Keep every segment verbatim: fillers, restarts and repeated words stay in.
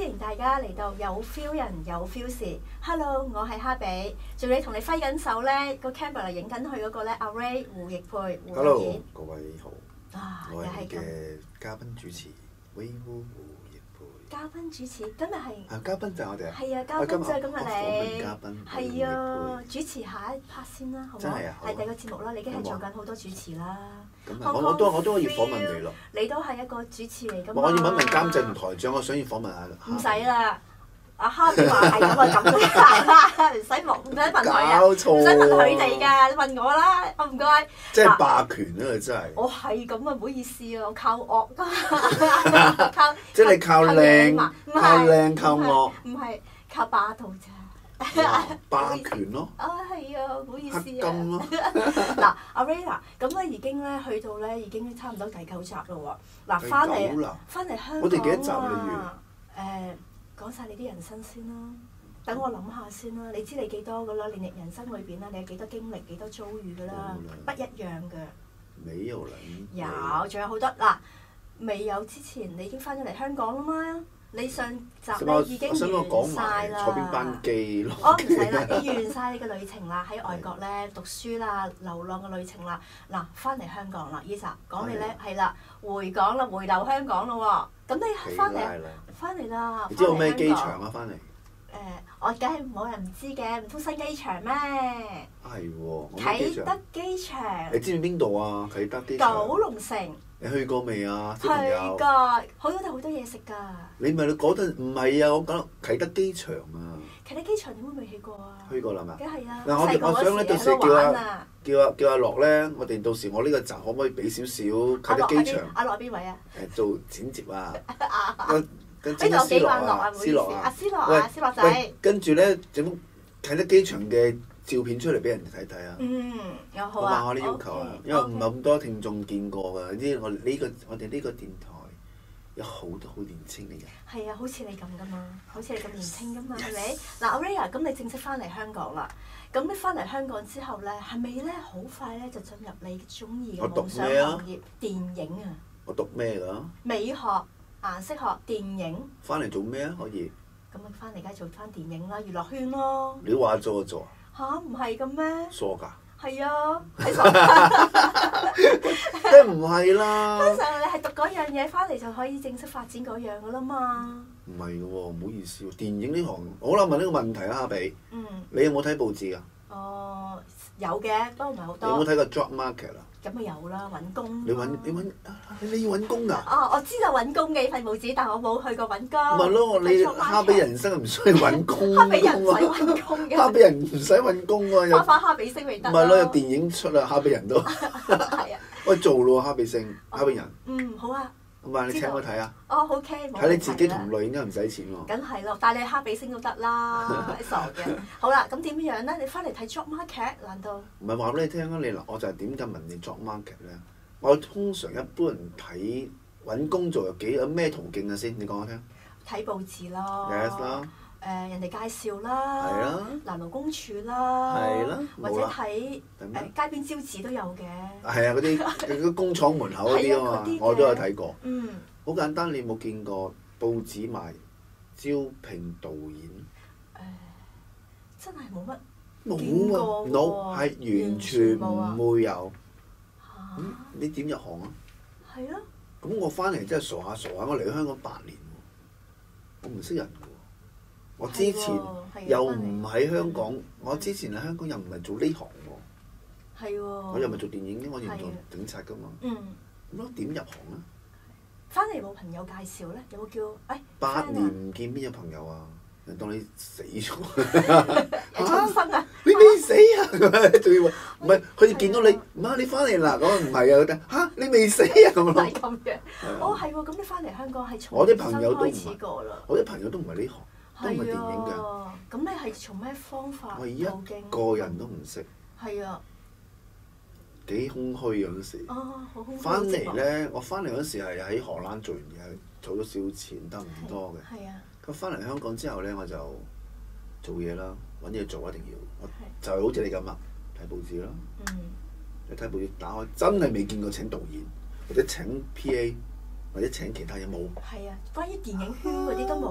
迎大家嚟到有 feel 人有 feel 事。Hello， 我係哈比，仲你同你揮緊手咧，個 camera 影緊佢嗰個咧，阿 Ray 胡奕佩胡導演。 Hello， 各位好。 啊， 我係你又係咁。 嘅嘉賓主持，威胡胡奕佩。 嘉賓主持今日係。 係嘉賓就係我哋。 係啊，嘉賓就係今日你。 嘉賓。 係啊，主持下一 part 先啦，好唔好？ 真係啊！ 係第二個節目啦，你已經係做緊好多主持啦。 咁啊，我我都我都可以訪問你咯。 你都係一個主持嚟㗎嘛？ 我要問問監製同台長，我想要訪問下。 唔使啦。阿哈比話係咁啊咁啦，唔使問唔使問佢啊，唔使問佢哋㗎，你問我啦，我唔該。 即係霸權啊！真係。 我係咁啊，唔好意思啊，我靠惡㗎，靠即係你靠靚，靠靚靠惡。 唔係靠霸道咋。 霸權咯。 啊係啊，唔好意思啊。 黑金咯。 嗱，阿 Ray 嗱，咁咧已經咧去到咧已經差唔多第九集咯喎。嗱，翻嚟翻嚟香港啊。 我哋幾多集啊？ 誒。講晒你啲人生先啦，等我諗下先啦。你知你幾多噶啦？你人生裏邊啦，你有幾多經歷、幾多遭遇噶啦，不一樣嘅。 沒有啦。 有，仲有好多嗱，未有之前你已經翻咗嚟香港啦嘛？你上集咧已經完晒啦。 坐邊班機咯？ 我唔使啦，你完晒你嘅旅程啦，喺外國咧讀書啦、流浪嘅旅程啦。嗱，翻嚟香港啦，呢集講你咧係啦，回港啦，回流香港咯喎。咁你翻嚟？翻嚟啦！ 你知道咩機場啊？翻嚟？ 誒，我梗係冇人唔知嘅，唔通新機場咩？ 係喎。 啟德機場。 你知唔知邊度啊？啟德機場。 九龍城。 你去過未啊？ 去過，好多度好多嘢食㗎。 你咪嗰陣唔係啊！我講啟德機場啊。 啟德機場點會未去過啊？ 去過啦嘛？ 梗係啦。 嗱，我我想咧，到時叫阿叫阿叫阿樂咧，我哋到時我呢個集可唔可以俾少少啟德機場？ 阿樂邊位啊？ 誒，做剪接啊！ 呢度有幾萬樂啊！唔好意思，阿思樂啊，思樂仔。 跟住咧整啟德機場嘅照片出嚟俾人哋睇睇啊！ 嗯，有好啊。 我啲要求啊，因為唔係咁多聽眾見過㗎。呢我呢個我哋呢個電台有好多好年輕嘅人。 係啊，好似你咁㗎嘛，好似你咁年輕㗎嘛，係咪？嗱，阿 Ray 咁你正式翻嚟香港啦。咁你翻嚟香港之後咧，係咪咧好快咧就進入你中意嘅夢想行業電影啊？ 我讀咩㗎？ 美學、顏色學、電影。 翻嚟做咩啊？可以。 咁啊，翻嚟梗係做翻電影啦，娛樂圈咯。 你話做就做。 吓？唔係嘅咩？ 傻㗎。 係啊，係傻。梗唔係啦。 通常你係讀嗰樣嘢翻嚟就可以正式發展嗰樣㗎啦嘛。 唔係嘅喎，唔好意思喎，電影呢行，好啦，問呢個問題啦，阿比。 嗯。 你有冇睇報紙㗎？ 哦，有嘅，不過唔係好多。 你有冇睇過 job market 啊？ 咁咪有啦，揾工。 你揾你揾你要揾工㗎？ 哦，我知道揾工嘅份報紙，但我冇去過揾工。 咪咯，你哈比人生唔需要揾工。 哈比人唔使揾工嘅。 哈比人唔使揾工喎。 花花哈比星咪得。 咪咯，有電影出啦，哈比人都。 係啊。 喂，做咯，哈比星，哈比人。 嗯，好啊。 咁啊，你請我睇啊？ 哦，OK。 睇你自己同類應該唔使錢喎。 梗係咯，但係你哈比星都得啦，傻嘅。好啦，咁點樣咧？你翻嚟睇 job market 難道？ 唔係話俾你聽啊！你嗱，我就係點解問你 job market 咧？我通常一般人睇揾工做有幾有咩途徑啊先？你講我聽。 睇報紙咯。 Yes 啦。 誒，人哋介紹啦。 係啦。 南勞公署啦。 係啦。 或者睇誒街邊招紙都有嘅。 係啊，嗰啲嗰啲工廠門口嗰啲啊嘛，我都有睇過。 嗯。 好簡單，你有冇見過報紙賣招聘導演？ 誒，真係冇乜。 冇啊！no 係完全唔會有。嚇！你點入行啊？ 係咯。咁我翻嚟真係傻下傻下，我嚟咗香港八年喎，我唔識人嘅喎。我之前又唔喺香港，我之前喺香港又唔係做呢行喎。 係喎。 我又唔係做電影嘅，我又唔做警察㗎嘛。 嗯。 咁咯，點入行啊？ 翻嚟冇朋友介紹咧？有冇叫誒？ 八年唔見邊有朋友啊？當你死咗， 重生啊！ 你未死啊？仲要唔係佢哋見到你，媽你翻嚟啦！咁唔係啊，佢嚇你未死啊咁咯。 係咁嘅。哦，係喎，咁你翻嚟香港係從我啲朋友都唔係，我啲朋友都唔係呢行，都唔係電影㗎。 咁你係從咩方法？ 我一個人都唔識。 係啊。 幾空虛嗰陣時。 哦，好空虛。 翻嚟咧，我翻嚟嗰時係喺荷蘭做完嘢，儲咗少錢，得唔多嘅。係啊。咁翻嚟香港之後咧，我就做嘢啦，揾嘢做一定要，我就係好似你咁啊，睇報紙啦。嗯。你睇報紙打開，真係未見過請導演或者請 P A 或者請其他嘢冇。 係啊，關於電影圈嗰啲都冇。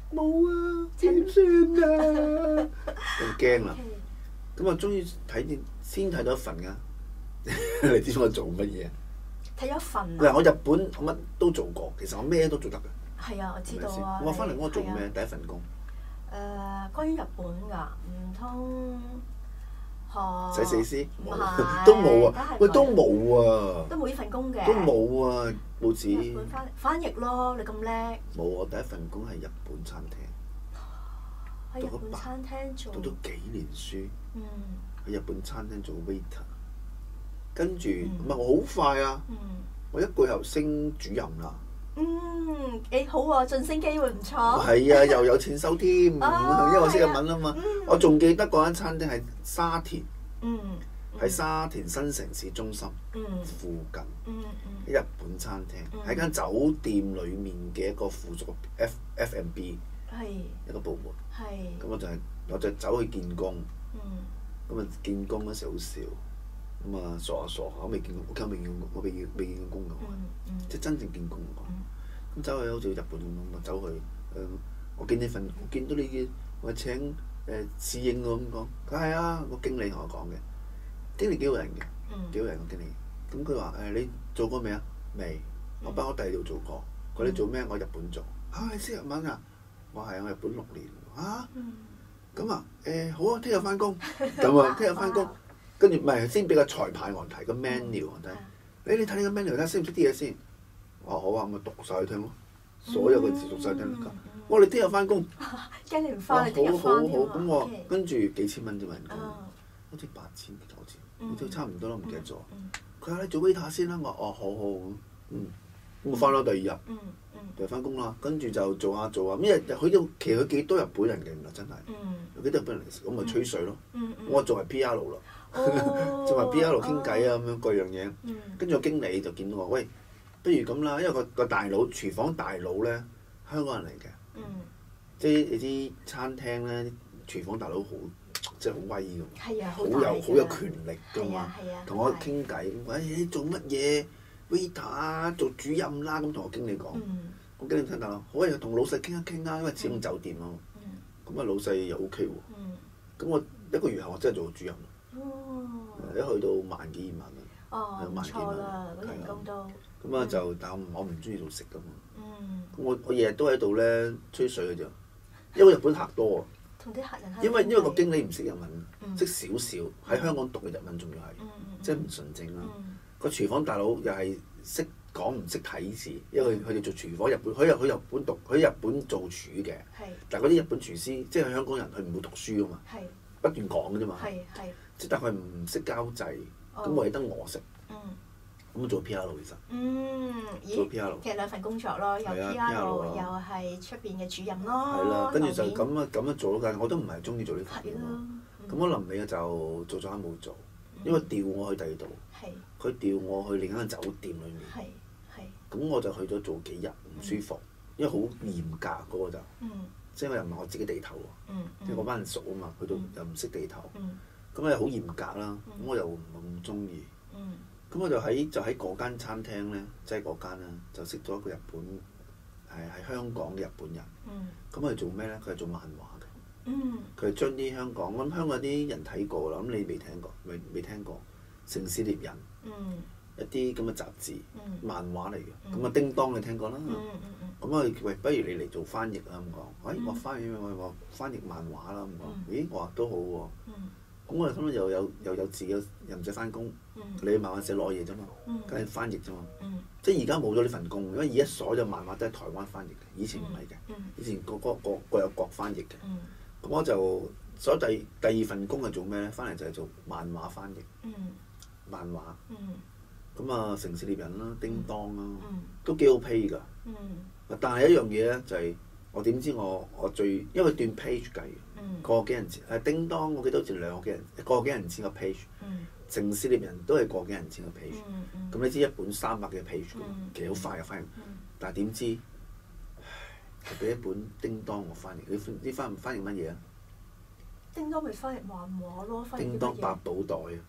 冇啊，點算啊？咁驚啦！咁我終於睇見先睇到一份㗎，你知我做乜嘢？ 睇咗份啊！ 嗱，我日本我乜都做過，其實我咩都做得㗎。 係啊，我知道啊。 我翻嚟我做咩？第一份工。 誒，關於日本㗎，唔通學洗死屍？ 冇， 都冇啊！喂，都冇啊！ 都冇呢份工嘅。 都冇啊！報紙。 日本翻翻譯咯，你咁叻。 冇，我第一份工係日本餐廳。 喺日本餐廳做。 讀咗幾年書。 嗯。 喺日本餐廳做 waiter，跟住唔係我好快啊！ 嗯。我一個又升主任啦。 嗯，幾好喎，晉升機會唔錯。 係啊，又有錢收添，因為我識日文啊嘛。我仲記得嗰間餐廳係沙田，喺沙田新城市中心附近，喺日本餐廳，喺間酒店裡面嘅一個附屬 F F and B 一個部門。咁我就係我就走去見工，咁啊見工嗰時好笑，咁啊傻下傻下，我未見過，我今日未見過，我未未見過工㗎喎，即係真正見工㗎。咁走去好似日本咁樣，我走去誒，我見你份，我見到你嘅，我請誒侍應喎咁講，佢係啊，個經理同我講嘅，經理幾好人嘅，幾好人個經理。咁佢話誒你做過未啊？未，我幫我第二度做過。佢你做咩？我日本做。啊，你識日文啊？我係我日本六年。嚇？咁啊誒好啊，聽日翻工。咁啊，聽日翻工。跟住唔係先俾個菜牌我睇個 menu 我睇，你你睇你個 menu 睇下識唔識啲嘢先。我話好啊，咪讀晒佢聽咯，所有嘅字讀晒聽咯。我哋聽日翻工， 驚你唔翻， 好好好，咁我跟住幾千蚊啫嘛人工，好似八千九千，好似差唔多啦，唔記得咗。佢話你做 waiter 先啦，我話哦好好，嗯，咁我翻咗第二日，就翻工啦。跟住就做下做下，咩日佢都其實佢幾多日本人嘅原來真係，有幾多日本人嚟，咁咪吹水咯。我作為 P R 啦，作為 P R 傾偈啊咁樣各樣嘢，跟住個經理就見到我，喂。不如咁啦，因為個個大佬廚房大佬咧，香港人嚟嘅，嗯、即係你知餐廳咧，廚房大佬好即係好威㗎嘛，好有好有權力㗎嘛，同我傾偈，喂你做乜嘢 waiter 做主任啦，咁同我經理講，嗯、我經理聽大佬，好啊，同老細傾一傾啊，因為始終酒店啊，咁啊、嗯、老細又 OK 喎，咁、嗯、我一個月後我真係做到主任，哦、一去到萬幾二萬蚊。 哦，唔錯啦，嗰人工都。 咁啊就，但我唔中意做食噶嘛。咁我我日日都喺度咧吹水嘅啫，因為日本客多啊。 同啲客人。 因為因為個經理唔識日文，識少少，喺香港讀嘅日文仲要係，即係唔純正啦。個廚房大佬又係識講唔識睇字，因為佢哋做廚房日本，佢又去日本讀，佢喺日本做廚嘅。但係嗰啲日本廚師，即係香港人，佢唔會讀書噶嘛。不斷講嘅啫嘛。即係但係佢唔識交際。咁我係得我識，咁做 P R 其實，做 P R 其實兩份工作咯，又 P R 又係出邊嘅主任咯。 係啦，跟住就咁啊咁樣做咯，我都唔係中意做呢份嘢咯。咁我臨尾就做咗下冇做，因為調我去第二度，佢調我去另一間酒店裏面，咁我就去咗做幾日唔舒服，因為好嚴格嗰個就，即係我又唔係我自己地頭喎，即係嗰班人熟啊嘛，去到又唔識地頭。咁啊好嚴格啦，咁、嗯、我又唔係咁中意。咁、嗯、我就喺就喺嗰間餐廳咧，即係嗰間啦，就識咗一個日本係喺香港嘅日本人。咁佢、嗯、做咩咧？佢係做漫畫嘅。佢係、嗯、將啲香港，我諗香港啲人睇過啦，咁你未聽過？未未聽過《城市獵人》嗯、一啲咁嘅雜誌、嗯、漫畫嚟嘅。咁啊、嗯，叮當你聽過啦。咁啊、嗯，喂，不如你嚟做翻譯啊咁講。喂、哎，我翻譯我我翻譯漫畫啦咁講。咦，我話都好喎。咁我哋心諗又有又有自己又唔使翻工，你漫畫社攞嘢啫嘛，梗係翻譯啫嘛。即係而家冇咗呢份工，因為而家所有漫畫都係台灣翻譯嘅，以前唔係嘅，以前個個個各有各翻譯嘅。咁我就所以第第二份工係做咩咧？翻嚟就係做漫畫翻譯，漫畫。咁啊，城市獵人啦，叮當啦，都幾好 pay 㗎。但係一樣嘢咧，就係我點知我我最因為斷 page 計。個幾人錢？誒叮當，我記得好似兩個幾人，個幾人錢個 page。城市獵人都係個幾人錢個 page。咁你知一本三百幾個 page，其實好快就翻譯。但係點知，係俾一本叮當我翻譯。你你翻唔翻譯乜嘢啊？ 叮當咪翻譯漫畫咯，翻譯乜嘢？ 叮當百寶袋啊！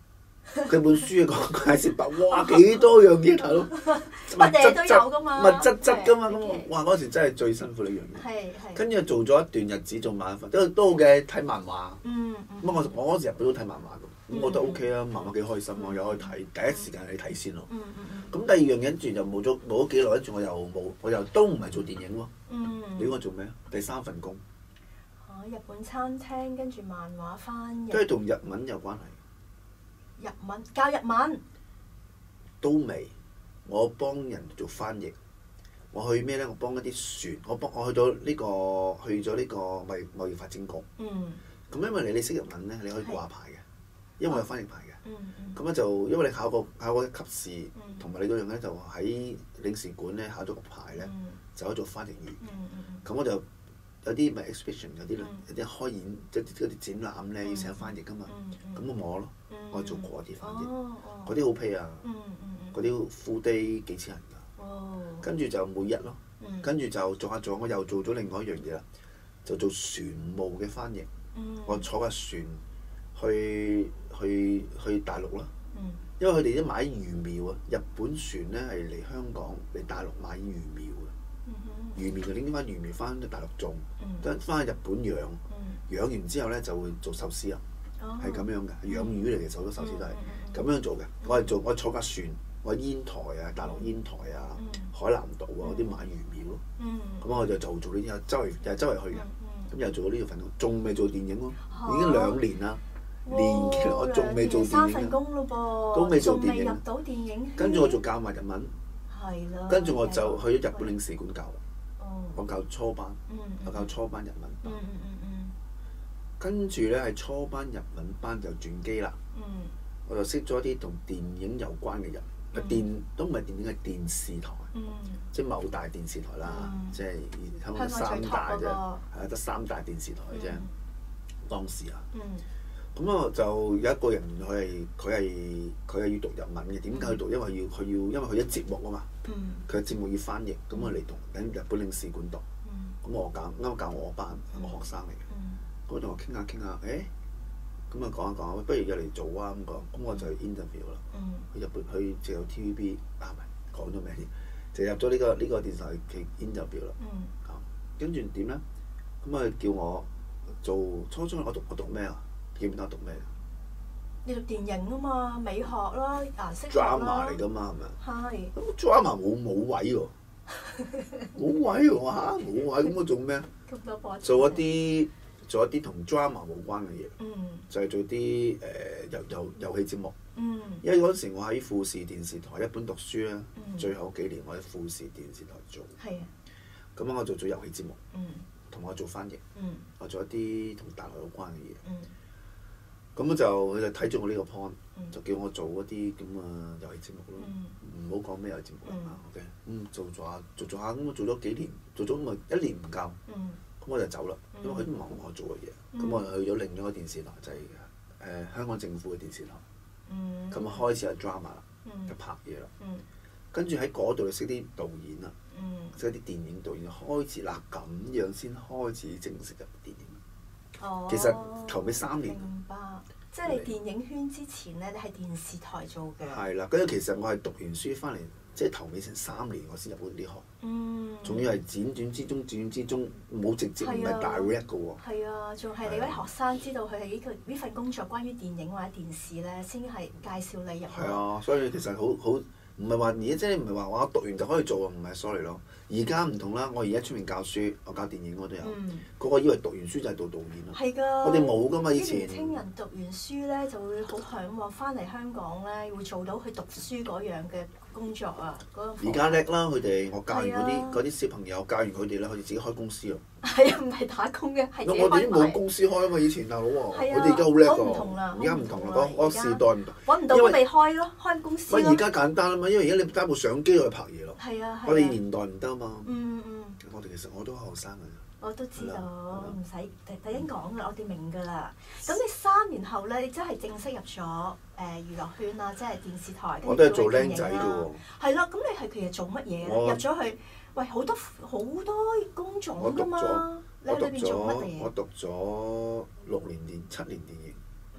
佢本書講介紹白，哇幾多樣嘢大佬， 乜嘢都有㗎嘛， 密質質㗎嘛，咁哇嗰時真係最辛苦呢樣嘢。 係係。跟住做咗一段日子做漫畫，都都好嘅睇漫畫。 嗯咁我我嗰時日本都睇漫畫㗎，咁我覺得 OK 啊，漫畫幾開心，我又可以睇，第一時間你睇先咯。 嗯嗯嗯。 咁第二樣嘢跟住就冇咗冇咗幾耐，跟住我又冇，我又都唔係做電影喎。 嗯。 你估我做咩啊？第三份工。 日本餐廳跟住漫畫翻譯。 都係同日文有關係。 日文教日文。 都未，我幫人做翻譯。我去咩咧？我幫一啲船，我幫我去咗呢個去咗呢個貿易貿易發展局。嗯。咁因為你你識日文咧，你可以掛牌嘅，因為我有翻譯牌嘅。嗯嗯。咁咧就因為你考過考過一級試，同埋你嗰樣咧就喺領事館咧考咗個牌咧，就可以做翻譯員。嗯嗯嗯。咁我就有啲咪 exhibition 有啲有啲開演即係嗰啲展覽咧要請翻譯噶嘛，咁我我咯，我做過啲翻譯，嗰啲好 pay 啊，嗰啲 full day 幾千人㗎。跟住就每日咯，跟住就做下做，我又做咗另外一樣嘢啦，就做船務嘅翻譯。我坐架船去去去大陸啦，因為佢哋都買魚苗啊。日本船咧係嚟香港嚟大陸買魚苗嘅，魚苗就拎翻魚苗翻去大陸種，跟翻去日本養，養完之後咧就會做壽司啊，係咁樣嘅，養魚嚟嘅，好多壽司都係咁樣做嘅。我係做我坐架船。我煙台啊，大陸煙台啊，海南島啊嗰啲買魚苗咯，咁我就就做呢啲啊，周圍又係周圍去嘅，咁又做咗呢個份工，仲未做電影咯，已經兩年啦，年我仲未做電影啊， 三份工咯噃， 都未做電影， 入到電影， 跟住我做教埋日文， 係啦， 跟住我就去咗日本領事館教，我教初班，我教初班日文班，跟住咧係初班日文班就轉機啦，我就識咗啲同電影有關嘅人。電都唔係電影，係電視台，即係某大電視台啦，即係香港三大啫，係啊，得三大電視台啫。當時啊，咁啊就有一個人佢係佢係佢係要讀日文嘅，點解要讀？因為要佢要因為佢一節目啊嘛，佢嘅節目要翻譯，咁我嚟讀喺日本領事館讀，咁我教啱教我班係我學生嚟嘅，咁同我傾下傾下，誒。咁啊講一講，不如入嚟做啊咁講，咁我就去 interview 啦。去日本去就有 T V B 啊，唔係講咗名添，就入咗呢個呢個電視台嘅 interview 啦。啊，跟住點咧？咁啊叫我做初中，我讀我讀咩啊？記唔記得我讀咩？ 你讀電影啊嘛，美學啦，顏色學啦。 drama 嚟㗎嘛，係咪？ 係。 咁 drama 冇冇位喎，冇位喎嚇，冇位咁我做咩？做一啲。做一啲同 drama 冇關嘅嘢，就係做啲誒遊遊遊戲節目。因為嗰陣時我喺富士電視台一本讀書啦，最後幾年我喺富士電視台做。係啊。咁我就做遊戲節目，同我做翻譯，我做一啲同大陸有關嘅嘢。咁就佢就睇住我呢個 point，就叫我做一啲咁嘅遊戲節目咯。唔好講咩遊戲節目啦，OK。咁做做下做做下，咁我做咗幾年，做咗咪一年唔夠。咁我就走啦，因為佢都唔係我做嘅嘢，咁我就去咗另一個電視台，就係誒香港政府嘅電視台。咁啊開始有 drama 啦，就拍嘢啦。跟住喺嗰度就識啲導演啦，識啲電影導演，開始嗱咁樣先開始正式入電影。哦。其實頭尾三年。 明白。即係你電影圈之前咧，你係電視台做嘅。 係啦，跟住其實我係讀完書翻嚟。即係頭尾成三年，我先入到呢行，仲要係輾轉之中，輾轉之中冇直接唔係 direct 嘅喎。係啊，仲係你位學生知道佢係呢個呢份工作關於電影或者電視咧，先係介紹你入去。 係啊，所以其實好好唔係話而家即係唔係話我讀完就可以做啊，唔係 sorry 咯。而家唔同啦，我而家出面教書，我教電影我都有。個個以為讀完書就係做導演咯。 係㗎。 我哋冇㗎嘛以前。 啲年青人讀完書咧就會好嚮往翻嚟香港咧，會做到佢讀書嗰樣嘅工作啊， 而家叻啦，佢哋我教完嗰啲嗰啲小朋友，教完佢哋咧，佢哋自己開公司咯。 係啊，唔係打工嘅，係自己開埋。 我哋都冇公司開啊嘛，以前大佬喎，佢哋而家好叻㗎。 唔同啦， 而家唔同啦，嗰嗰時代唔同。 揾唔到都未開咯，開公司咯。 而家簡單啊嘛，因為而家你揸部相機去拍嘢咯。 係啊係啊。 我哋年代唔得啊嘛。 嗯嗯。 我哋其實我都後生㗎。 我都知道，唔使第第一講㗎，我哋明㗎啦。咁你三年後咧，你真係正式入咗誒娛樂圈啦，即係電視台。 我都係做僆仔啫喎。 係咯，咁你係其實做乜嘢咧？入咗去，喂，好多好多工種㗎嘛。你喺裏邊做乜嘢？ 我讀咗六年電七年電影。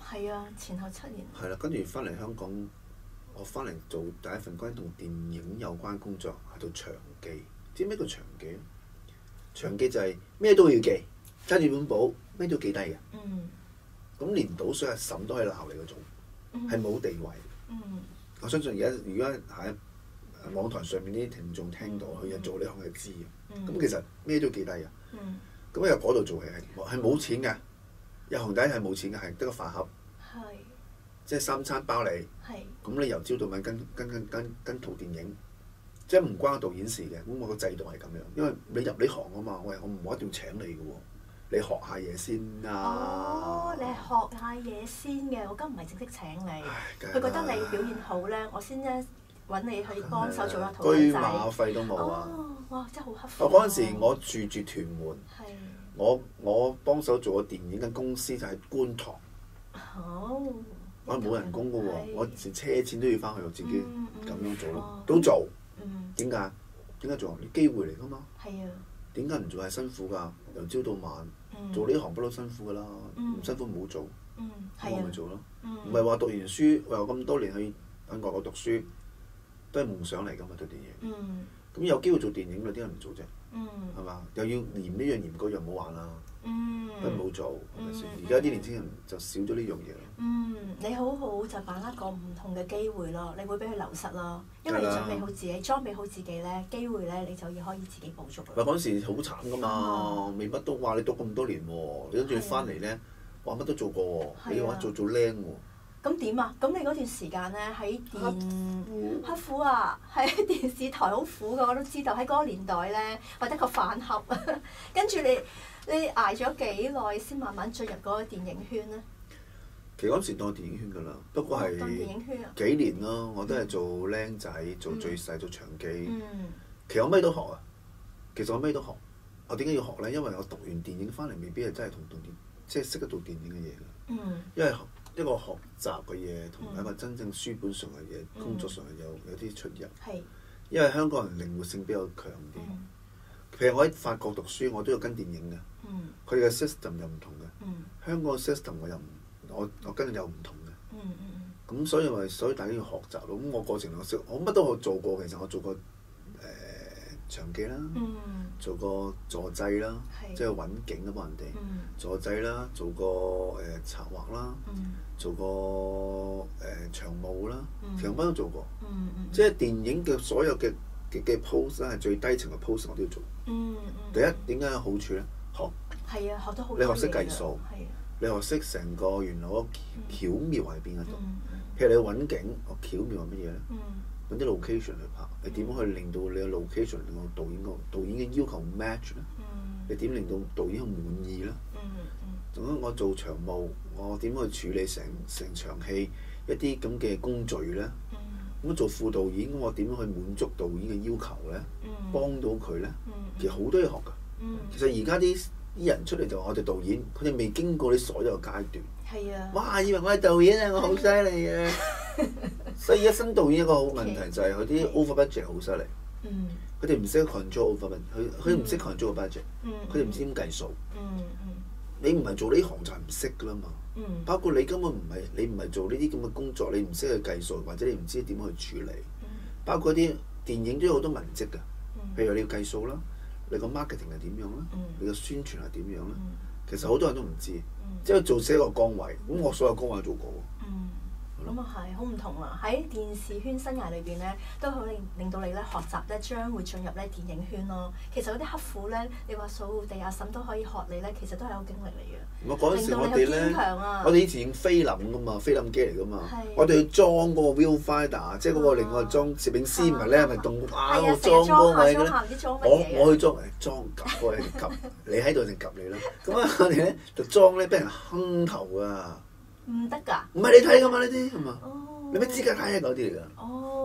係啊，前後七年。 係啦，跟住翻嚟香港，我翻嚟做第一份關於同電影有關工作，係做長記。知咩叫長記咧？長記就係咩都要記，揸住本簿咩都記低嘅。 嗯。 咁連倒水阿嬸都可以鬧你嗰種，係冇、嗯、地位。 嗯。 我相信而家如果喺網台上面啲聽眾聽到，佢又、嗯、做呢行係知嘅。咁、嗯、其實咩都記低嘅。 嗯。 咁由嗰度做起係係冇錢嘅，入行第一係冇錢嘅，係得個飯盒。 係。 即係三餐包你。 係。咁你由朝到晚跟跟跟跟跟套電影，即係唔關個導演事嘅。咁我個制度係咁樣，因為你入呢行啊嘛，喂，我唔一定要請你嘅喎。你學下嘢先啊！ 哦，你係學下嘢先嘅，我今唔係正式請你。佢覺得你表現好咧，我先咧揾你去幫手做一套仔。 居馬費都冇啊！ 哦，哇，真係好刻苦。 我嗰陣時我住住屯門， 係。 我我幫手做個電影間公司就喺觀塘。 好。 我冇人工嘅喎，我連車錢都要翻去我自己咁樣做咯，都做。嗯。點解？點解做？啲機會嚟㗎嘛。係啊。點解唔做係辛苦㗎？由朝到晚。做呢行不嬲辛苦㗎啦，唔、嗯、辛苦唔好做，咁我咪做咯。唔係話讀完書，我有咁多年去喺外國讀書，都係夢想嚟㗎嘛，對電影。咁、嗯、有機會做電影嗰啲人唔做啫，係嘛、嗯？又要嫌呢樣嫌嗰樣唔好玩啦，都唔好做，係咪先？而家啲年輕人就少咗呢樣嘢咯。嗯， 你好好就把握個唔同嘅機會咯，你會俾佢流失咯，因為你準備好自己，裝備好自己咧，機會咧你就要可以自己捕捉。 喂，嗰陣時好慘㗎嘛，未乜都話你讀咁多年喎，跟住翻嚟咧話乜都做過喎，你話做做靚喎。 咁點啊？咁你嗰段時間咧喺電刻苦啊，喺電視台好苦㗎，我都知道喺嗰個年代咧，或者個飯盒，跟住你你捱咗幾耐先慢慢進入嗰個電影圈咧？ 其實嗰陣時當電影圈㗎啦，不過係幾年咯，我都係做僆仔，做最細做長記。嗯、其實我咩都學啊，其實我咩都學。我點解要學咧？因為我讀完電影翻嚟，未必係真係同電影，即係識得做電影嘅嘢㗎。嗯、因為一個學習嘅嘢同一個真正書本上嘅嘢、嗯、工作上係有有啲出入。係。因為香港人靈活性比較強啲。嗯、譬如我喺法國讀書，我都要跟電影嘅。佢哋嘅 system 又唔同嘅。嗯、香港嘅 system 我又唔。我我跟住有唔同嘅，咁、嗯嗯、所以咪所以大家要學習咯。咁我過程我識，我乜都我做過。其實我做過誒、呃、場記啦，嗯、做過助製啦，是即係揾景啊幫人哋、嗯、助製啦，做過誒、呃、策劃啦，嗯、做過誒、呃、場務啦，其實乜都做過。嗯嗯、即係電影嘅所有嘅嘅嘅 post 咧，係最低層嘅 post 我都要做。嗯嗯、第一點解有好處咧？學係啊，學得好。你學識計數。你學識成個原來嗰巧妙喺邊一度？譬如你揾景，個巧妙係乜嘢咧？揾啲 location 去拍，你點樣去令到你嘅 location 令到導演個導演嘅要求 match 咧？你點令到導演去滿意咧？仲有我做場務，我點去處理成成場戲一啲咁嘅工序咧？咁做副導演，我點樣去滿足導演嘅要求咧？幫到佢咧？其實好多嘢學㗎。其實而家啲啲人出嚟就話我哋導演，佢哋未經過啲所有嘅階段。係啊！哇！以為我係導演啊，我好犀利啊！所以而家新導演一個好問題就係佢啲 over budget 好犀利。嗯。佢哋唔識 control over budget，佢佢唔識 control budget。嗯。佢哋唔知點計數。嗯嗯。你唔係做呢行就係唔識㗎啦嘛。嗯。包括你根本唔係你唔係做呢啲咁嘅工作，你唔識去計數，或者你唔知點去處理。嗯。包括啲電影都有好多文職㗎。嗯。譬如你要計數啦。你個 marketing 係點樣咧？嗯、你個宣傳係點樣咧？嗯、其實好多人都唔知，嗯、即係做死一個崗位，咁我所有崗位都做過。嗯咁啊係，好唔同啊！喺電視圈生涯裏邊咧，都好令令到你咧學習咧，將會進入咧電影圈咯。其實嗰啲刻苦咧，你話掃地阿嬸都可以學你咧，其實都係有經歷嚟嘅。我嗰陣時我哋咧，我哋以前用菲林噶嘛，菲林機嚟噶嘛，我哋要裝嗰個 viewfinder，即係嗰個另外裝攝影師，唔係咧，係咪動啊個裝嗰個位嘅咧？我我去裝誒裝夾嗰個夾，你喺度就夾你啦。咁啊，我哋咧就裝咧，俾人坑頭啊！唔得㗎！唔係你睇㗎嘛？呢啲係嘛？你咩資格睇啊？嗰啲嚟㗎？哦，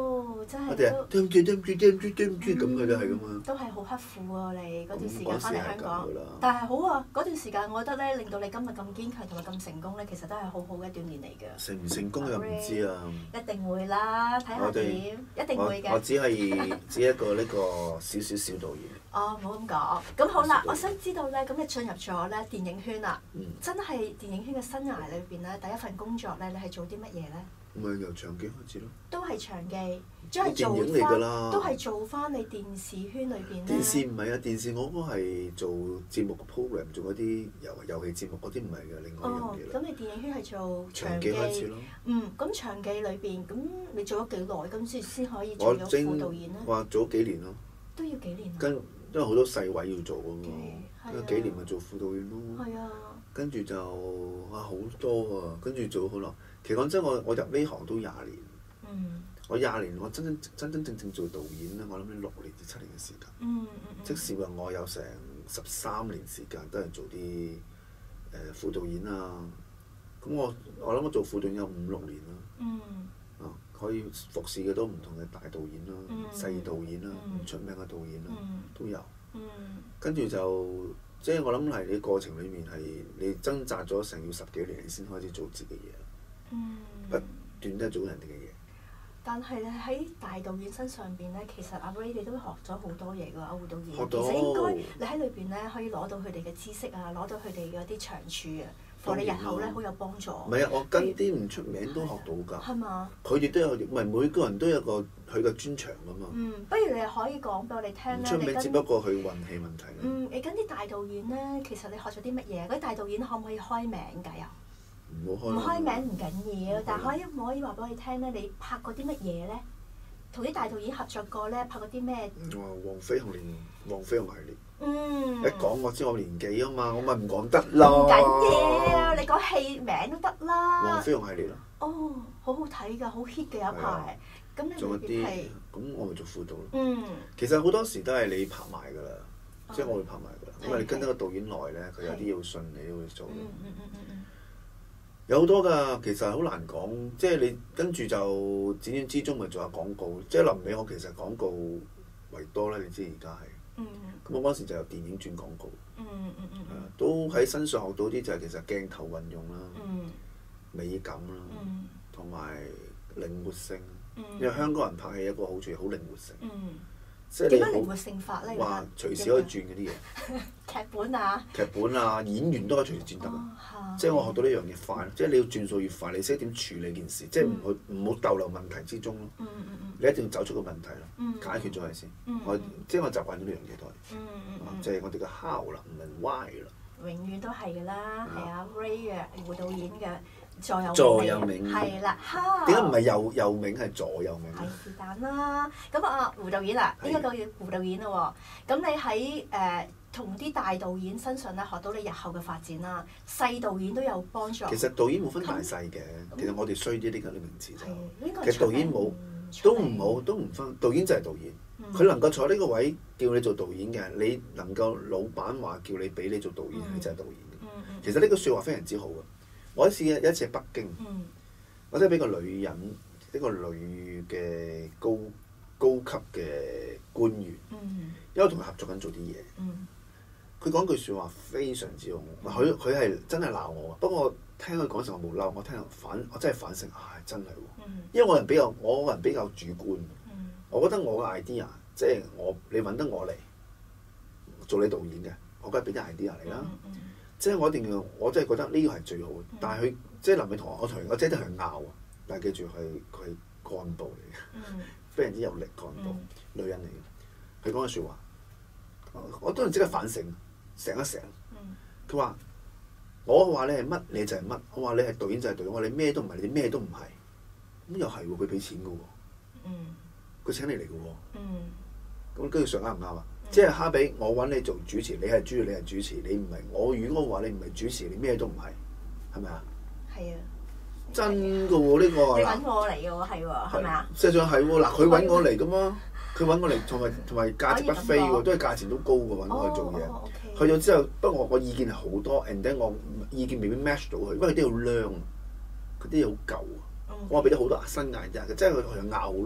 真係我哋係對唔住對唔住對唔住對唔住咁，佢都係咁啊。 都係好刻苦喎，你嗰段時間翻嚟香港。 嗯、 但係好啊，嗰段時間我覺得咧，令到你今日咁堅強同埋咁成功咧，其實都係好好嘅鍛鍊嚟嘅。 成唔成功又唔知啊。 一定會啦，睇下點，一定會嘅。 我只係只一個呢個小小小導演。 哦，唔好咁講。咁好啦，我想知道咧，咁你進入咗咧電影圈啦， 嗯、真係電影圈嘅生涯裏邊咧，第一份工作咧，你係做啲乜嘢咧？ 咪由長記開始咯。都係長記，即係做電影嚟㗎啦。 都係做翻你電視圈裏邊咧。 電視唔係啊，電視我嗰個係做節目嘅 program，做嗰啲遊遊戲節目嗰啲唔係嘅，另外一樣嘢啦。 咁、哦、你電影圈係做長記開始咯。 嗯，咁長記裏邊，咁你做咗幾耐，咁先先可以做咗副導演咧？ 話做咗幾年咯。都要幾年啊？ 跟因為好多細位要做㗎嘛，跟住幾年咪做副導演咯。 係啊。跟住就啊好多啊，跟住做好耐。其實講真，我我入呢行都廿年。嗯。我廿年，我真真真真正正做導演咧，我諗呢六年至七年嘅時間。嗯嗯嗯。即使話我有成十三年時間都係做啲誒、呃、副導演啊，咁我我諗我做副導演有五六年啦。嗯。啊，可以服侍嘅都唔同嘅大導演啦、嗯、細導演啦、唔、嗯、出名嘅導演啦，嗯、都有。嗯。跟住就。即係我諗係你過程裡面係你掙扎咗成要十幾年，你先開始做自己嘢。嗯。不斷都係做人哋嘅嘢。 但係你喺大導演身上邊咧，其實阿 Ray 你都學咗好多嘢㗎，阿胡導演。 學到。 其實應該你喺裏邊咧可以攞到佢哋嘅知識啊，攞到佢哋嗰啲長處啊，對你日後咧好有幫助。 唔係啊，我跟啲唔出名都學到㗎。係嘛？ 佢哋都有，唔係每個人都有個佢嘅專長㗎嘛。 嗯，不如你可以講俾我哋聽咧。 出名只不過佢運氣問題。 嗯，你跟啲大導演咧，其實你學咗啲乜嘢？嗰啲大導演可唔可以開名㗎？又唔好開。 唔開名唔緊要，但係可以唔可以話俾我哋聽咧？你拍過啲乜嘢咧？同啲大導演合作過咧，拍過啲咩？ 哦，黃飛鴻連黃飛鴻系列。 嗯。 一講我知我年紀啊嘛，我咪唔講得咯。 唔緊要，你講戲名都得啦。 黃飛鴻系列咯。 哦，好好睇㗎，好 hit 嘅有一排。咁你做一啲，咁我咪做輔導咯。 嗯。 其實好多時都係你拍埋㗎啦，即係我會拍埋㗎啦。因為你跟得個導演耐咧，佢有啲要信你都會做。嗯嗯嗯嗯嗯。有好多㗎，其實好難講，即係你跟住就輾轉之中咪做下廣告，即係臨尾我其實廣告為多啦，你知而家係。嗯。咁我嗰時就有電影轉廣告。嗯嗯嗯嗯。都喺身上學到啲就係其實鏡頭運用啦，美感啦，同埋靈活性。因為香港人拍戲一個好處係好靈活性。即係你點樣靈活性法咧？ 話隨時可以轉嗰啲嘢。 劇本啊！ 劇本啊，演員都可以隨時轉得㗎。即係我學到呢樣嘢快，即係你要轉數越快，你識點處理件事，即係唔好唔好逗留問題之中咯。你一定要走出個問題咯，解決咗佢先。我即係我習慣咗呢樣嘢都係。即係我哋嘅 how 啦，唔係 why 啦。 永遠都係㗎啦，係啊 Ray 嘅胡導演嘅。座右座右銘係啦，哈！ 點解唔係右右銘係左右銘？ 係是但啦。咁啊，胡導演啊，呢一個叫胡導演咯喎。咁你喺誒同啲大導演身上咧學到你日後嘅發展啦，細導演都有幫助。 其實導演冇分大細嘅，其實我哋衰啲呢個啲名詞就。其實導演冇都唔好都唔分，導演就係導演。佢能夠坐呢個位叫你做導演嘅，你能夠老闆話叫你俾你做導演，你就係導演嘅。其實呢個説話非常之好嘅。我一次有一次喺北京，嗯、我真係俾個女人，一個女嘅高高級嘅官員，嗯、因為我同佢合作緊做啲嘢。佢講、嗯、句説話非常之好，佢佢係真係鬧我。不過聽佢講時我冇嬲，我聽反我真係反省，唉、哎、真係喎。嗯、因為我人比較我個人比較主觀，嗯、我覺得我嘅 idea 即係我你揾得我嚟做你導演嘅，我梗係俾啲 idea 嚟啦。嗯嗯即係我一定要，我真係覺得呢個係最好嘅。嗯、但係佢即係臨尾同我，我同我姐都係拗啊。但係記住，佢佢係幹部嚟嘅，嗯、非常之有力幹部，嗯、女人嚟嘅。佢講嘅説話，我當然即刻反省，醒一醒。佢話、嗯：我話你係乜，你就係乜；我話你係導演就係導演。我話你咩都唔係，你咩都唔係。咁又係喎，佢俾錢嘅喎。佢、嗯、請你嚟嘅喎。咁跟住上啱唔啱啊？即係哈比，我揾你做主持，你係主要，你係主持，你唔係我。如果話你唔係主持，你咩都唔係，係咪啊？係啊，真㗎喎呢個。 你揾我嚟嘅喎，係喎，係咪啊？ 實際上係喎，嗱佢揾我嚟㗎嘛，佢揾我嚟，同埋同埋價值不菲喎，都係價錢都高㗎揾我去做嘢。去咗之後，不過我我意見係好多 and then 我意見未必 match 到佢，因為佢啲好靚，佢啲嘢好舊啊。我話俾咗好多新 idea 嘅，即係佢佢拗好耐。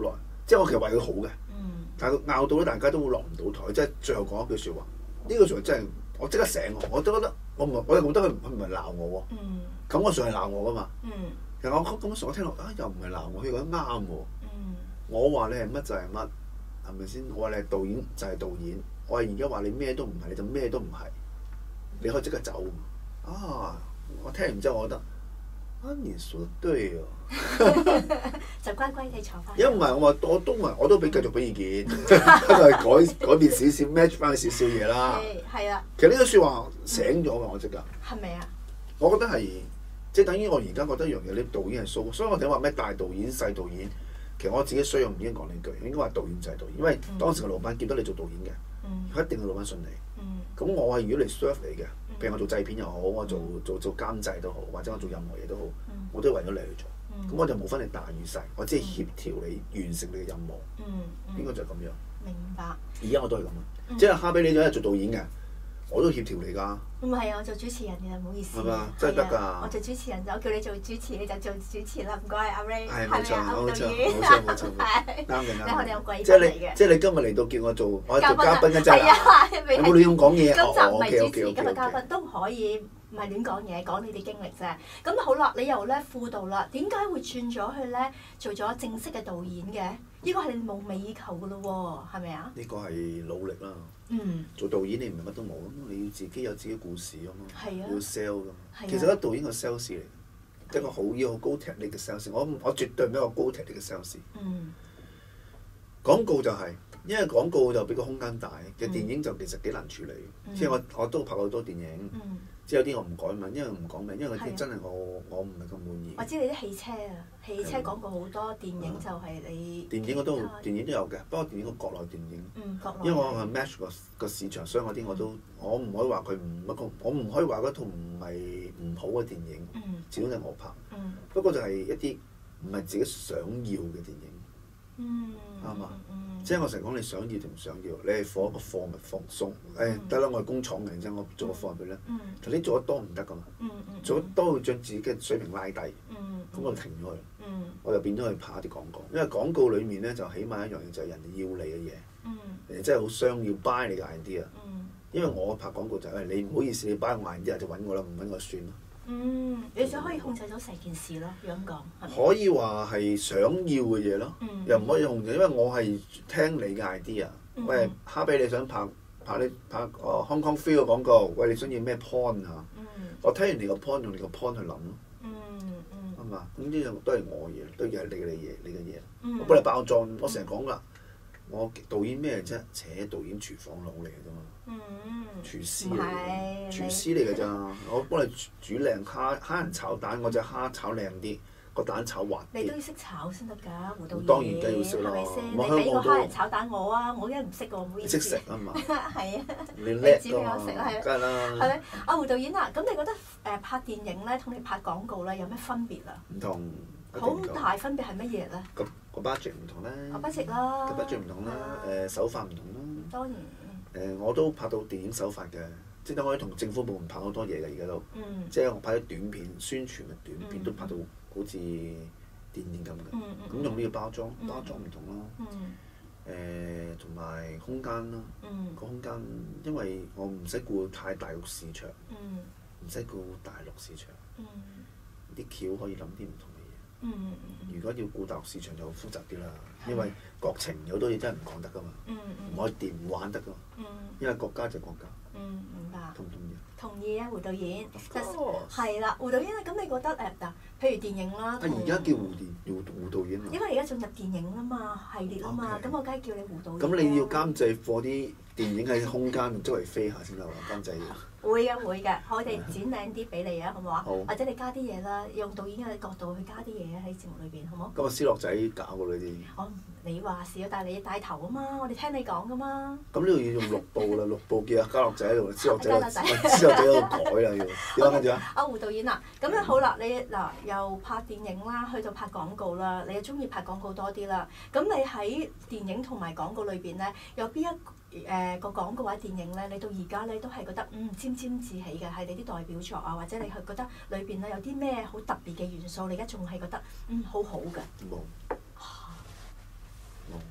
即係我其實為佢好嘅。但係拗到咧，大家都會落唔到台，即係最後講一句説話。呢句説話真係我即刻醒我，我都覺得我唔我又覺得佢佢唔係鬧我喎。感覺上係鬧我噶嘛。其實我咁樣我聽落啊，又唔係鬧我，佢覺得啱喎。我話你係乜就係乜，係咪先？我話你係導演就係導演。我話而家話你咩都唔係，你就咩都唔係。你可以即刻走。啊！我聽完之後，我覺得。啊，你說得對喎， 就乖乖地坐翻。 因為唔係我話，我都唔係，我都俾繼續俾意見，都係改改變少少 match 翻少少嘢啦。 係啦。其實呢句説話醒咗㗎，我即刻。 係咪啊？ 我覺得係，即係等於我而家覺得一樣嘢，你導演係數，所以我哋話咩大導演、細導演，其實我自己需要唔應該講呢句，應該話導演就係導演，因為當時個老闆見到你做導演嘅，佢一定係老闆信你。咁我係如果嚟 serve 你嘅。譬如我做製片又好，我做做做監製都好，或者我做任何嘢都好，我都係為咗你去做。咁我就冇分你大與細，我只係協調你完成你嘅任務。應該就係咁樣。 明白。 而家我都係咁啊，即係哈比你都係做導演嘅，我都協調你㗎。 唔係啊，我做主持人嘅，唔好意思。 係嘛？真係得㗎。 我做主持人就我叫你做主持，你就做主持啦。唔該，阿 Ray。 係冇錯，冇錯，冇錯，冇錯。啱嘅，啱嘅。 你有貴即係你，即係你今日嚟到叫我做我做嘉賓嘅啫。係啊， 有冇亂咁講嘢？ 今集唔係主持，今日嘉賓都可以唔係亂講嘢，講你啲經歷啫。咁好啦，你由咧輔導啦，點解會轉咗去咧做咗正式嘅導演嘅？呢個係你夢寐以求嘅咯喎，係咪啊？ 呢個係努力啦。 嗯。做導演你唔係乜都冇，咁你要自己有自己故事啊嘛。 係啊。 要 sell 㗎嘛。係啊。其實咧，導演個 sales 嚟，一個好要好高 technique 嘅 sales。我我絕對唔係一個高 technique 嘅 sales。嗯。廣告就係，因為廣告就比較空間大嘅，電影就其實幾難處理。即係我我都拍過好多電影。即係有啲我唔改名，因為唔講名，因為嗰啲真係我我唔係咁滿意。 我知你啲汽車啊，汽車廣告好多，電影就係你。 電影我都電影都有嘅，不過電影個國內電影。 嗯，國內。 因為我係 match 個個市場，所以嗰啲我都我唔可以話佢唔一個，我唔可以話嗰套唔係唔好嘅電影。嗯。始終係我拍。嗯。不過就係一啲唔係自己想要嘅電影。嗯。啱嘛？即係我成日講你想要定唔想要，你係放一個貨物放鬆，誒得啦，我係工廠嘅，然之後我做個貨俾你。嗯。頭先做得多唔得噶嘛？嗯嗯。做得多會將自己嘅水平拉低。嗯。咁我就停咗佢。嗯。我就變咗去拍一啲廣告，因為廣告裡面咧就起碼一樣嘢就係人哋要你嘅嘢。嗯。人哋真係好想要 buy 你嘅 idea。嗯。因為我拍廣告就係你唔好意思，你 buy 我 idea就揾我啦，唔揾我算啦。嗯，你就可以控制到成件事咯，咁講。可以話係想要嘅嘢咯，又唔可以控制，因為我係聽你嘅 idea。喂，哈比你想拍拍你拍哦 Hong Kong Feel 嘅廣告，喂你想要咩 point 啊？我聽完你個 point 用你個 point 去諗咯。嗯嗯。係嘛？咁呢樣都係我嘅嘢，都係你嘅嘢，你嘅嘢。我幫你包裝，我成日講噶，我導演咩啫？扯導演廚房佬嚟嘅啫嘛。嗯。廚師嚟嘅，廚師嚟嘅咋？我幫你煮靚蝦蝦仁炒蛋，我隻蝦炒靚啲，個蛋炒滑啲。你都要識炒先得㗎，胡導演。當然梗要識啦，係咪先？你俾個蝦仁炒蛋我啊，我梗係唔識㗎，唔好意思。識食啊嘛。係啊。你叻㗎嘛？梗係啦。係咪？阿胡導演啊，咁你覺得誒拍電影咧同你拍廣告咧有咩分別啊？唔同。好大分別係乜嘢咧？個個 budget 唔同啦。個 budget 啦。個 budget 唔同啦，誒手法唔同啦。當然。誒我都拍到電影手法嘅，即係可以同政府部門拍好多嘢嘅而家都，嗯、即係我拍啲短片、宣傳嘅短片、嗯、都拍到好似電影咁嘅，咁、嗯、用呢個包裝，嗯、包裝唔同咯，誒同埋空間啦，個、嗯、空間因為我唔使顧太大陸市場，唔使顧大陸市場，啲橋、嗯、可以諗啲唔同嘅嘢，嗯、如果要顧大陸市場就複雜啲啦。因為國情有好多嘢真係唔講得噶嘛，唔可以掂唔玩得噶嘛，因為國家就國家。嗯，明白。同唔同意？同意啊，胡導演。係啦，胡導演啊，咁你覺得誒嗱，譬如電影啦。啊！而家叫胡電胡胡導演啊。因為而家進入電影啦嘛，系列啊嘛，咁我梗係叫你胡導演。咁你要監製放啲電影喺空間周圍飛下先得喎，監製。會嘅會嘅，我哋剪靚啲俾你啊，好唔好啊？好。或者你加啲嘢啦，用導演嘅角度去加啲嘢喺節目裏邊，好唔好？咁啊，思樂仔搞嘅呢啲。我你話事啊，但係你帶頭啊嘛，我哋聽你講噶嘛。咁呢度要用六部啦，六部叫阿嘉樂仔喺度，思樂仔，思樂仔喺度改啦要。點啊？跟住啊？阿胡導演啊，咁樣好啦，你嗱又拍電影啦，去到拍廣告啦，你又中意拍廣告多啲啦。咁你喺電影同埋廣告裏邊咧，有邊一？誒、呃、個廣告或者電影咧，你到而家咧都係覺得嗯沾沾自喜嘅，係你啲代表作啊，或者你係覺得裏邊咧有啲咩好特別嘅元素，你而家仲係覺得嗯好好嘅。冇。冇。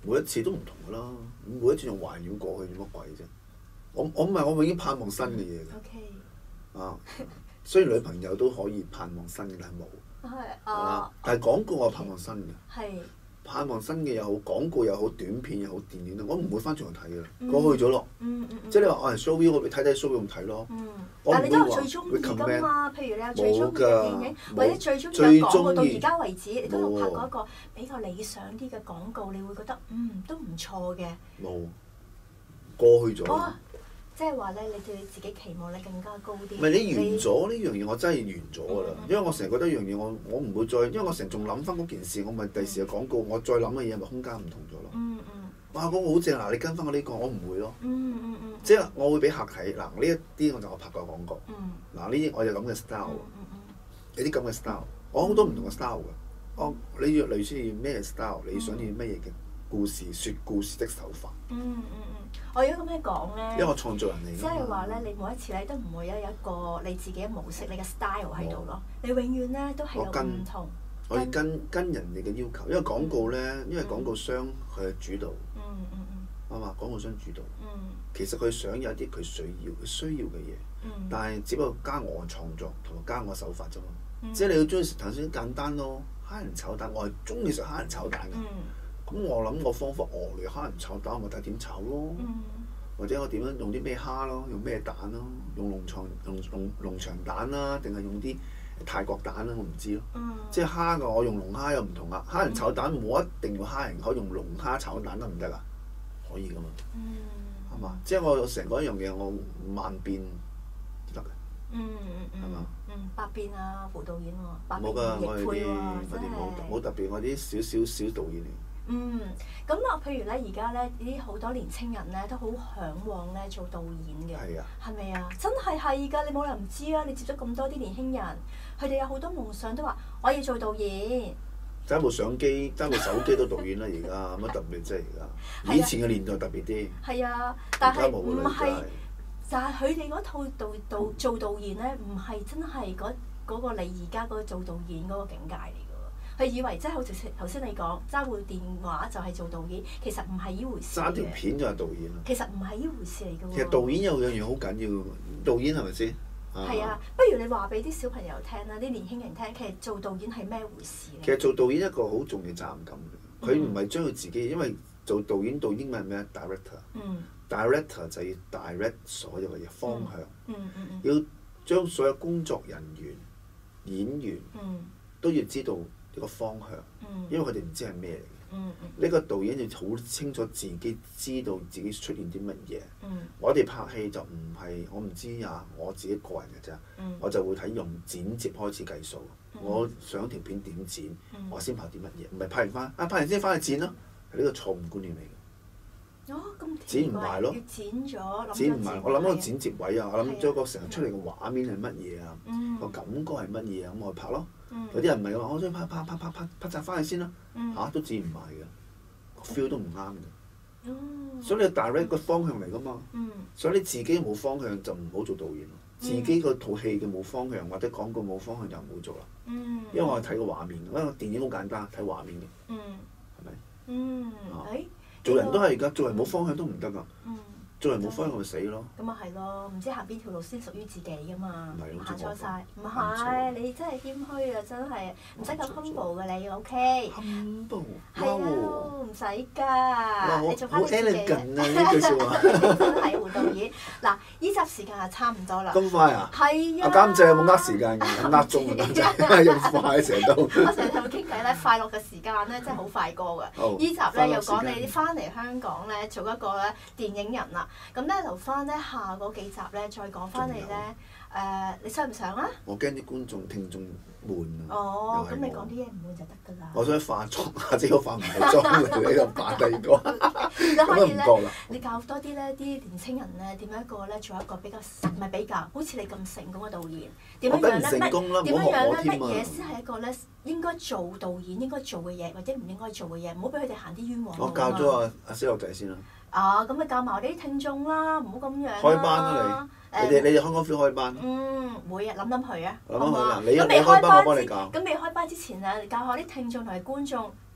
每一次都唔同㗎啦，每一次用懷念過去做乜鬼啫？我我唔係我永遠盼望新嘅嘢嘅。 Okay. 啊，雖然女朋友都可以盼望新嘅，但係冇。 係啊。但係廣告我盼望新嘅。 係。 盼望新嘅又好，廣告又好，短片又好，電影我唔會翻轉頭睇嘅，過去咗咯。即係你話我係 show view，我睇睇 show view 咁睇咯。 但係你都係最中意㗎嘛？譬如你有最中意嘅電影，或者最中意嘅廣告，到而家為止，你都有拍過一個比較理想啲嘅廣告，你會覺得嗯都唔錯嘅。 冇。過去咗。 即係話咧，你對自己期望你更加高啲。 唔係你完咗呢樣嘢，我真係完咗㗎啦。因為我成日覺得一樣嘢，我我唔會再，因為我成日仲諗翻嗰件事，我咪第時嘅廣告，我再諗嘅嘢咪空間唔同咗咯。 嗯嗯。 哇！嗰個好正嗱，你跟翻我呢個，我唔會咯。 嗯嗯嗯。即係我會俾客睇嗱，呢一啲我就我拍過廣告。 嗯。 嗱呢啲我有咁嘅 style。嗯嗯。有啲咁嘅 style，我好多唔同嘅 style 㗎。我你要類似咩 style？你想要乜嘢嘅故事？説故事的手法。 嗯嗯嗯。我如果咁樣講咧， 因為我創造人嚟㗎， 即係話咧，你每一次咧都唔會有一個你自己嘅模式，你嘅 style 喺度咯。你永遠咧都係有唔同。 我要跟跟人哋嘅要求，因為廣告咧，因為廣告商佢係主導。嗯嗯嗯。啱嘛？廣告商主導。嗯。其實佢想有一啲佢需要佢需要嘅嘢。嗯。但係只不過加我嘅創作同埋加我嘅手法啫嘛。即係你要中意食頭先簡單咯，蝦仁炒蛋，我係中意食蝦仁炒蛋㗎。咁我諗個方法，哦，你蝦仁炒蛋，我睇點炒咯，嗯、或者我點樣用啲咩蝦咯，用咩蛋咯，用龍長龍龍龍長蛋啦，定係用啲泰國蛋啦，我唔知咯。嗯、即係蝦嘅，我用龍蝦又唔同啊。蝦仁炒蛋冇一定要蝦仁，可以用龍蝦炒蛋得唔得啊？可以噶嘛，係嘛、嗯？即係我成個一樣嘢，我萬變得嘅。嗯嗯嗯，係嘛？ 嗯，百變啊，胡導演喎，百變冇㗎， 我哋啲我哋冇冇特別，我啲少少小導演嚟。 嗯，咁啊，譬如咧，而家咧，呢啲好多年青人咧，都好嚮往咧做導演嘅， 係啊， 係咪啊？真係係㗎，你冇人唔知啊！你接咗咁多啲年輕人，佢哋有好多夢想，都話我要做導演。 揸部相機，揸部手機都導演啦！而家乜特別啫？而家以前嘅年代特別啲。 係啊，但係唔係，就係佢哋嗰套導導做導演咧，唔係真係嗰嗰個你而家嗰個做導演嗰個境界嚟。佢以為即係好似頭先你講揸部電話就係做導演，其實唔係呢回事。 揸條片就係導演啦。 其實唔係呢回事嚟㗎喎。 其實導演有樣嘢好緊要，導演係咪先？ 係啊，不如你話俾啲小朋友聽啦，啲年輕人聽，其實做導演係咩回事咧？ 其實做導演一個好重要責任感嘅，佢唔係將佢自己，因為做導演導英文係咩 director。嗯。director 就要 direct 所有嘅嘢方向。嗯嗯嗯。要將所有工作人員、演員，都要知道呢個方向，因為佢哋唔知係咩嚟嘅。呢、嗯、個導演要好清楚自己知道自己出現啲乜嘢。嗯、我哋拍戲就唔係我唔知啊，我自己個人嘅啫。嗯、我就會睇用剪接開始計數。嗯、我想條片點剪，嗯、我先拍啲乜嘢，唔係拍完翻啊拍完先翻去剪咯，係呢個錯誤觀念嚟嘅。 哦，咁剪唔埋咯， 剪咗， 剪唔埋。我諗嗰個剪接位啊，我諗咗個成日出嚟嘅畫面係乜嘢啊，個感覺係乜嘢啊，咁我拍咯。有啲人唔係話，我想拍拍拍拍拍拍集翻去先啦，嚇都剪唔埋嘅，個 feel 都唔啱嘅。所以你 direct 個方向嚟噶嘛，所以你自己冇方向就唔好做導演咯。自己個套戲嘅冇方向或者廣告冇方向就唔好做啦。因為我係睇個畫面，因為電影好簡單，睇畫面嘅，係咪？嗯，誒。做人都係㗎，做人冇方向都唔得㗎。嗯、做人冇方向咪死咯。 咁啊係咯，唔知行邊條路先屬於自己㗎嘛？行錯晒，唔係錯你真係謙虛啊！真係唔使咁 humble 嘅你 ，OK？ humble 係啊，唔使㗎。你做翻你自己。 好 elegant 啊！呢句説話。 真係胡導演。嗱，依集時間係差唔多啦。 咁快啊？ 係啊。 阿監製有冇呃時間㗎？呃鐘啊！監製咁快成日都。 我成日同佢傾偈咧，快樂嘅時間咧真係好快過㗎。依集咧又講你翻嚟香港咧做一個咧電影人啦。咁咧留翻咧下嗰幾集咧再講翻你咧誒，你想唔想啊？ 我驚啲觀眾聽眾悶啊。 哦，咁你講啲嘢唔悶就得㗎啦。 我想化妝下，即係化唔係妝嚟，你就扮第二個。 你可以咧，你教多啲咧啲年青人咧點樣一個咧做一個比較唔係比較，好似你咁成功嘅導演。點樣樣咧？乜點樣樣咧？乜嘢先係一個咧應該做導演應該做嘅嘢，或者唔應該做嘅嘢？唔好俾佢哋行啲冤枉路啊嘛。 我教咗阿阿小學仔先啦。 啊，咁咪教埋我哋啲聽眾啦，唔好咁樣啦。 開班啦你，你哋你哋香港 feel 開班。 嗯，會啊，諗諗去啊。 諗諗去啦，你你開班我幫你教。 咁未開班之前啊，教下啲聽眾同埋觀眾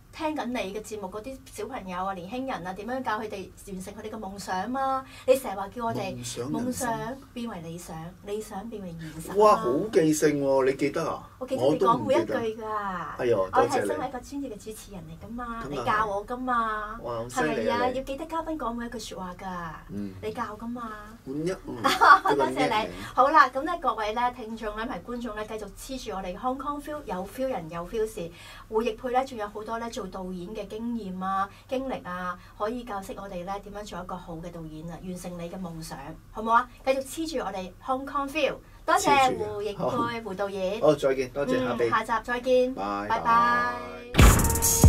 聽緊你嘅節目嗰啲小朋友啊、年輕人啊，點樣教佢哋完成佢哋嘅夢想嘛？你成日話叫我哋夢想變為理想，理想變為現實。 哇！好記性喎，你記得啊？ 我記得你講每一句㗎。 哎呦， 我係身為一個專業嘅主持人嚟㗎嘛，你教我㗎嘛。 哇！好犀利係咪啊？要記得嘉賓講每一句説話㗎。 嗯。 你教㗎嘛？ 滿一。 多謝你。好啦，咁咧各位咧聽眾咧同埋觀眾咧繼續黐住我哋 Hong Kong Feel 有 feel 人有 feel 事。胡奕沛咧仲有好多咧做導演嘅經驗啊、經歷啊，可以教識我哋咧點樣做一個好嘅導演啊，完成你嘅夢想，好唔好啊？繼續黐住我哋 Hong Kong Feel， 多謝胡奕沛胡導演。 好，再見，多謝下邊。 下集再見， 拜拜拜。